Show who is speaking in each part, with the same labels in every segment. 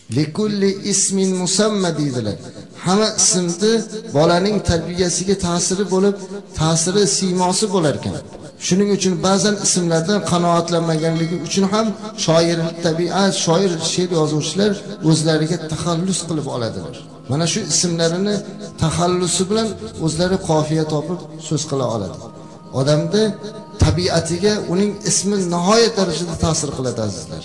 Speaker 1: Likulli ismin musamma deydilar. Hamma ismni bolaning tarbiyasiga ta'siri bo'lib, ta'siri siymosi bo'lar ekan. Shuning uchun ba'zan ismlardan qanoatlanmaganligi uchun ham shoir tabiat, shoir she'r yozuvchilar o'zlariga taxallus qilib oladilar. Mana shu ismlarini taxallusi bilan o'zlari qofiya topib so'z qila oladi. Odamni tabiatiga uning ismi nihoyat darajada ta'sir qiladi azizlar.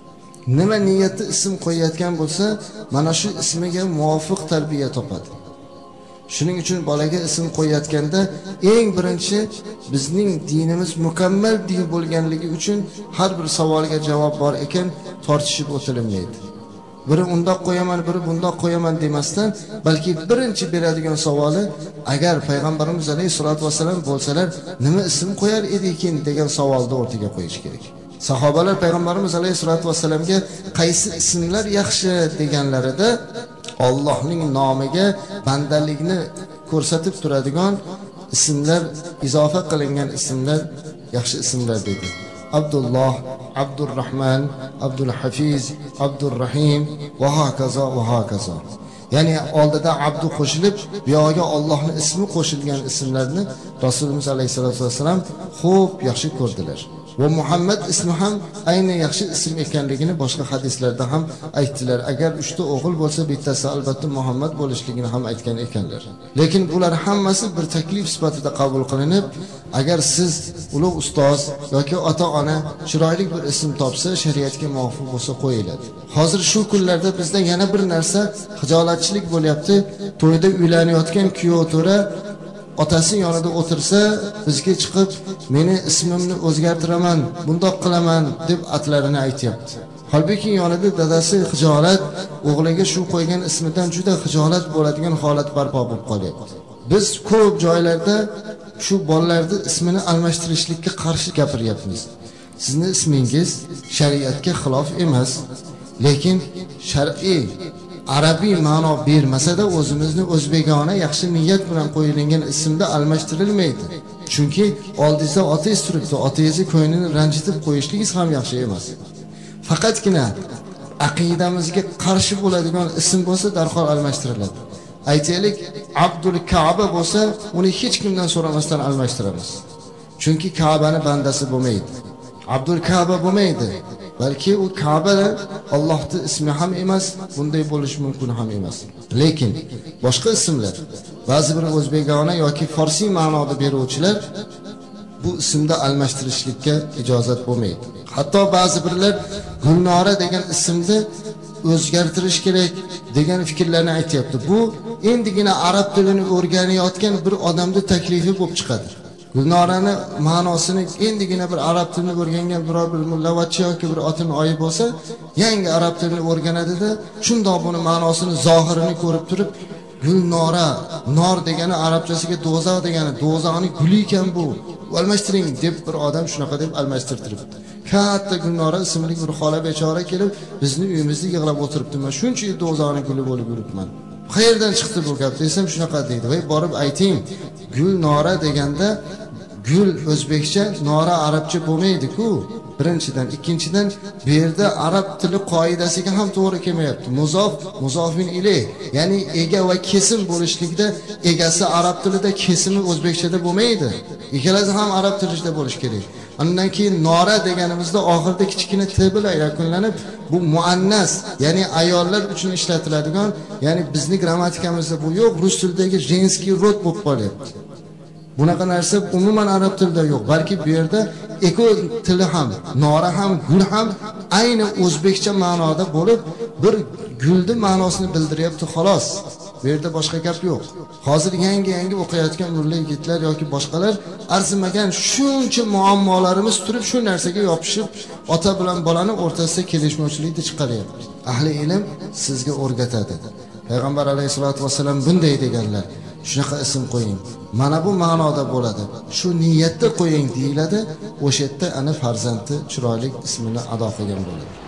Speaker 1: Nima niyatda ism qo'yayotgan bo'lsa, mana shu ismiga muvofiq tarbiya topadi. Shuning uchun bolaga ism qo'yayotganda eng birinchi bizning dinimiz mukammal din bo'lganligi uchun har bir savolga javob bor ekan, tortishib o'tirilmaydi. Biri undoq qo'yaman, biri bundoq qo'yaman demasdan, balki birinchi beradigan savoli, agar payg'ambarimiz alayhisolatu vasallam bo'lsalar, nima ism qo'yar edikin degan savolni o'rtaga qo'yish kerak. Sahobalar payg'ambarimiz alayhisolatu vasallamga qaysi ismlar yaxshi deganlarida Allohning nomiga bandalikni ko'rsatib turadigan ismlar, izofa qilingan ismlar yaxshi ismlar dedi. Abdulloh, Abdurrahman, Abdulhafiz, Abdurrahim va hokazo va hokazo. Ya'ni oldida abdu qo'shilib, bu yo'ga Allohning ismi qo'shilgan ismlarni Rasululloh alayhisolatu vasallam xo'p yaxshi ko'rdilar. Va Muhammad ismi ham ayni yaxshi ism ekanligini boshqa hadislarda ham aytdilar. Agar 3 ta o'g'il bo'lsa, bittasi albatta Muhammad bo'lishligini ham aytgan ekanlar. Lekin bular hammasi bir taklif sifatida qabul qilinib, agar siz ulug' ustoz yoki ota-ona chiroyli bir ism topsa, shariatga muvofiq bo'lsa qo'yiladi. Hozir shu kunlarda bizda yana bir narsa xijolatchilik bo'lyapti. To'yda uylanayotgan kuyov to'ra otasi yonida o'tirsa, bizga chiqib, meni ismimni o'zgartiraman, bundoq qilaman deb atlarini aytayapti. Halbuki yonida dadasi xijolat, o'g'liga shu qo'ygan ismidan juda xijolat bo'ladigan holat barpo bo'lib qolyapti. Biz ko'p joylarda shu bolalarning ismini almashtirishlikka qarshi gapiryapmiz. Sizning ismingiz shariatga xilof emas, lekin shar'iy arabiy ma'no bermasa-da o'zimizni o'zbekona yaxshi niyat bilan qo'yilgan ismda almashtirilmaydi. Chunki oldingizda otangiz turibdi, otangizni ko'nglini ranjitib qo'yishligingiz ham yaxshi emas. Faqatgina aqidamizga qarshi bo'ladigan ism bo'lsa, darhol almashtiriladi. Aytaylik, Abdul Ka'ba bo'lsa, uni hech kimdan so'ramasdan almashtiramiz. Chunki Ka'bani bandasi bo'lmaydi. Abdul Ka'ba bo'lmaydi. Balki u Ka'ba Allohning ismi ham emas, bunday bo'lish mumkin ham emas. Lekin boshqa ismlar, ba'zi bir o'zbekona yoki farsiy ma'noda beruvchilar bu ismda almashtirishlikka ijozat bo'lmaydi. Hatto ba'zi birlar Gulnora degan ismni o'zgartirish kerak degan fikrlarni aytayapti. Bu endigina arab tilini o'rganayotgan bir odamning taklifi bo'lib chiqadi. Gulnorani ma'nosini endigina bir arab tilini o'rgangan biror bir mullavachchi yoki bir otin oyi bo'lsa, yangi arab tilini o'rganadi-da, shundoq buni ma'nosini, zohirini ko'rib turib, Gulnora, nor degani arabchasiga do'zax degani, do'zaxning guli ekan bu. Almashtiring deb bir odam shunaqa deb almashtirtiribdi. Katta Gulnora ismli bir xola bechora kelib, bizning uyimizda yig'lab o'tiribdi. Men shuncha yil do'zaxning guli bo'lib yuribman. Qayerdan chiqdi bu gap desam shunaqa deydi. Voy borib ayting, Gulnora deganda gul o'zbekcha, nora arabcha bo'lmaydi-ku. Birinchidan, ikkinchidan bu yerda arab tili qoidasiga ham to'g'ri kelmayapti. Muzof, muzofin ilayh, ya'ni ega va kesim bo'lishlikda egasi arab tilida, kesimi o'zbekchada bo'lmaydi. Ikkalasi ham arab tilida bo'lish kerak. Undan keyin nora deganimizda oxirida kichkina t bilan yakunlanib, bu muannas, ya'ni ayollar uchun ishlatiladigan, ya'ni bizning grammatikamizda bu yo'q, rus tilidagi женский rod bo'lib qolyapti. Bunaqa narsa umuman arab tilida yo'q, balki bu yerda eko tili ham, nora ham, gul ham ayni o'zbekcha ma'noda bo'lib, bir gulning ma'nosini bildiryapti xolos. Bu yerda boshqa gap yo'q. Hozir yangi o'qiyotgan mulla yigitlar yoki boshqalar arzimagan shuncha muammolarimiz turib shu narsaga yopishib, ota bilan bolani o'rtasida kelishmovchilikni chiqaryapti. Ahli ilm sizga o'rgatadi. Payg'ambar alayhisolatu vasallam bunday deganlar. Shunaqa ism qo'ying. Mana bu ma'noda bo'ladi. Shu niyatda qo'ying deyiladi. O'sha yerda ana farzandni chiroyli ismini ado qilgan bo'ladi.